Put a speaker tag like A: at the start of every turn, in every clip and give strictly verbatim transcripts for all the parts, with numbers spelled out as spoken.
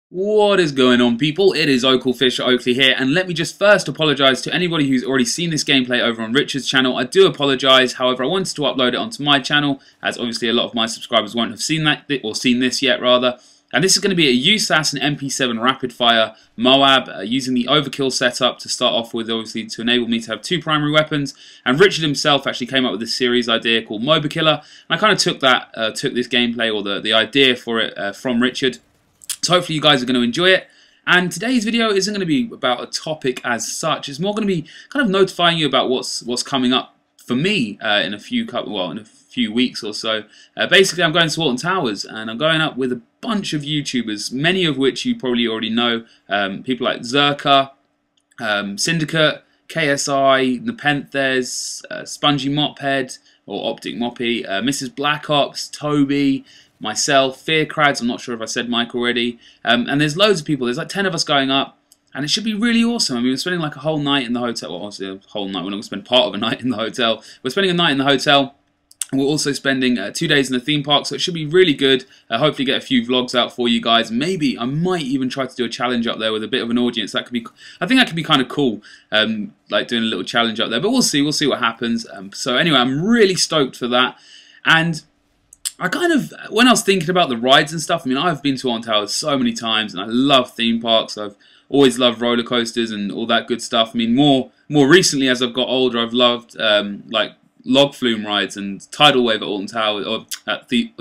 A: What is going on, people? It is Oaklefisher Oakley here, and let me just first apologise to anybody who's already seen this gameplay over on Richard's channel. I do apologise, however I wanted to upload it onto my channel, as obviously a lot of my subscribers won't have seen that, or seen this yet rather. And this is going to be a U S A S and M P seven rapid fire Moab, uh, using the overkill setup to start off with, obviously to enable me to have two primary weapons. And Richard himself actually came up with this series idea called MOBA Killer, and I kind of took that, uh, took this gameplay or the, the idea for it uh, from Richard. So hopefully you guys are going to enjoy it. And today's video isn't going to be about a topic as such. It's more going to be kind of notifying you about what's what's coming up for me uh, in a few couple, well, in a few weeks or so. Uh, basically, I'm going to Alton Towers, and I'm going up with a bunch of YouTubers, many of which you probably already know. Um, people like Zerka, um, Syndicate, K S I, Nepenthes, uh, Spongy Mophead or Optic Moppy, uh, Missus Black Ops, Toby, myself, Fearcrads, I'm not sure if I said Mike already, um, and there's loads of people. There's like ten of us going up, and it should be really awesome. I mean, we're spending like a whole night in the hotel. Well, obviously a whole night, we're not going to spend part of a night in the hotel. We're spending a night in the hotel, and we're also spending uh, two days in the theme park, so it should be really good. Uh, hopefully get a few vlogs out for you guys. Maybe I might even try to do a challenge up there with a bit of an audience. That could be, I think that could be kind of cool, um, like doing a little challenge up there, but we'll see, we'll see what happens. Um, so anyway, I'm really stoked for that. And I kind of, when I was thinking about the rides and stuff, I mean, I've been to Alton Towers so many times, and I love theme parks. I've always loved roller coasters and all that good stuff. I mean, more more recently, as I've got older, I've loved um, like log flume rides and tidal wave at Alton Towers, or at the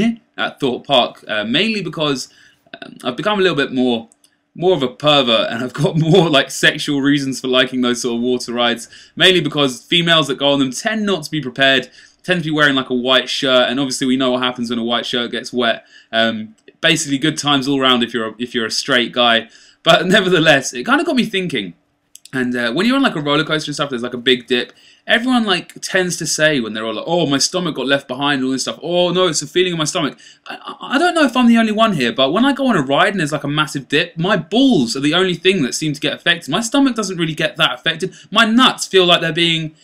A: at Thorpe Park, uh, mainly because um, I've become a little bit more more of a pervert, and I've got more like sexual reasons for liking those sort of water rides. Mainly because females that go on them tend not to be prepared. Tend to be wearing like a white shirt, and obviously we know what happens when a white shirt gets wet. Um, basically, good times all around if you're a, if you're a straight guy. But nevertheless, it kind of got me thinking. And uh, when you're on like a roller coaster and stuff, there's like a big dip. Everyone like tends to say when they're all like, "Oh, my stomach got left behind," and all this stuff. "Oh no, it's a feeling in my stomach." I, I don't know if I'm the only one here, but when I go on a ride and there's like a massive dip, my balls are the only thing that seem to get affected. My stomach doesn't really get that affected. My nuts feel like they're being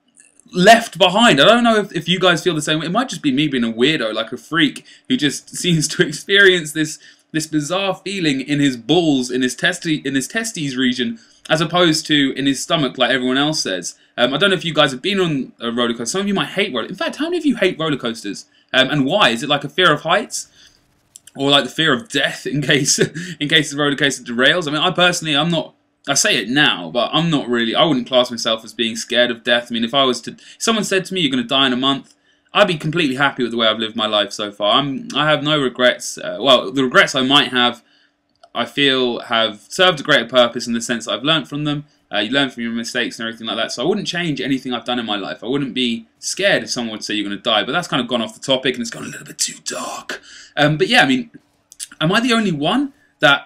A: left behind. I don't know if, if you guys feel the same way. It might just be me being a weirdo, like a freak, who just seems to experience this this bizarre feeling in his balls, in his testy, in his testes region, as opposed to in his stomach, like everyone else says. Um, I don't know if you guys have been on a roller coaster. Some of you might hate roller. In fact, how many of you hate roller coasters? Um, and why? Is it like a fear of heights, or like the fear of death in case in case the roller coaster derails? I mean, I personally, I'm not. I say it now, but I'm not really, I wouldn't class myself as being scared of death. I mean, if I was to, if someone said to me, "You're going to die in a month," I'd be completely happy with the way I've lived my life so far. I'm, I have no regrets. Uh, well, the regrets I might have, I feel, have served a greater purpose in the sense that I've learned from them. Uh, you learn from your mistakes and everything like that. So I wouldn't change anything I've done in my life. I wouldn't be scared if someone would say you're going to die. But that's kind of gone off the topic, and it's gone a little bit too dark. Um, but yeah, I mean, am I the only one that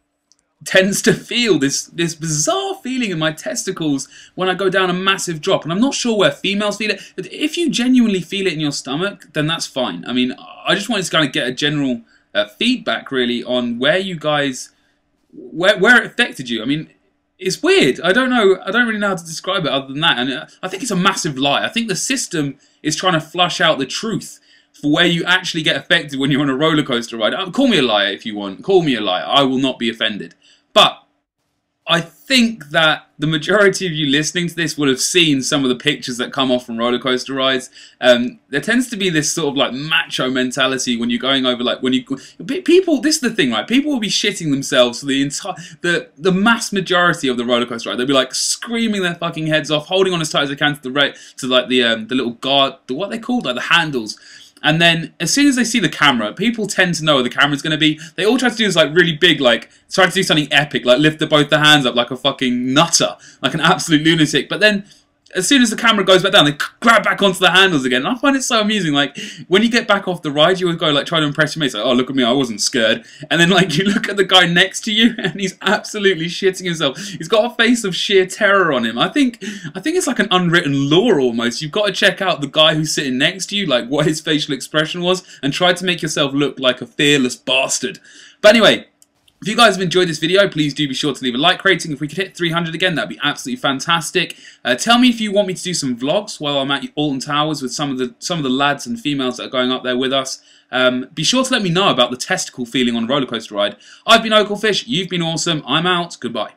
A: tends to feel this this bizarre feeling in my testicles when I go down a massive drop? And I'm not sure where females feel it. But if you genuinely feel it in your stomach, then that's fine. I mean, I just wanted to kind of get a general uh, feedback really on where you guys, where where it affected you. I mean, it's weird. I don't know. I don't really know how to describe it other than that. And I think it's a massive lie. I think the system is trying to flush out the truth for where you actually get affected when you're on a roller coaster ride. Call me a liar if you want. Call me a liar. I will not be offended. But I think that the majority of you listening to this will have seen some of the pictures that come off from roller coaster rides. Um, there tends to be this sort of like macho mentality when you're going over, like when you people. This is the thing, right? People will be shitting themselves for the entire the the mass majority of the roller coaster ride. They'll be like screaming their fucking heads off, holding on as tight as they can to the right to like the um, the little guard, the what they called like the handles. And then, as soon as they see the camera, people tend to know where the camera's going to be. They all try to do this, like, really big, like, try to do something epic, like lift the, both the hands up like a fucking nutter, like an absolute lunatic. But then, as soon as the camera goes back down, they grab back onto the handles again. And I find it so amusing. Like, when you get back off the ride, you would go, like, try to impress your mates. Like, "Oh, look at me, I wasn't scared." And then, like, you look at the guy next to you, and he's absolutely shitting himself. He's got a face of sheer terror on him. I think I think it's like an unwritten law, almost. You've got to check out the guy who's sitting next to you, like, what his facial expression was, and try to make yourself look like a fearless bastard. But anyway, If you guys have enjoyed this video, please do be sure to leave a like rating. If we could hit three hundred again, that'd be absolutely fantastic. Uh, tell me if you want me to do some vlogs while I'm at Alton Towers with some of the some of the lads and females that are going up there with us. Um, be sure to let me know about the testicle feeling on a roller coaster ride. I've been Oakelfish, you've been awesome, I'm out, goodbye.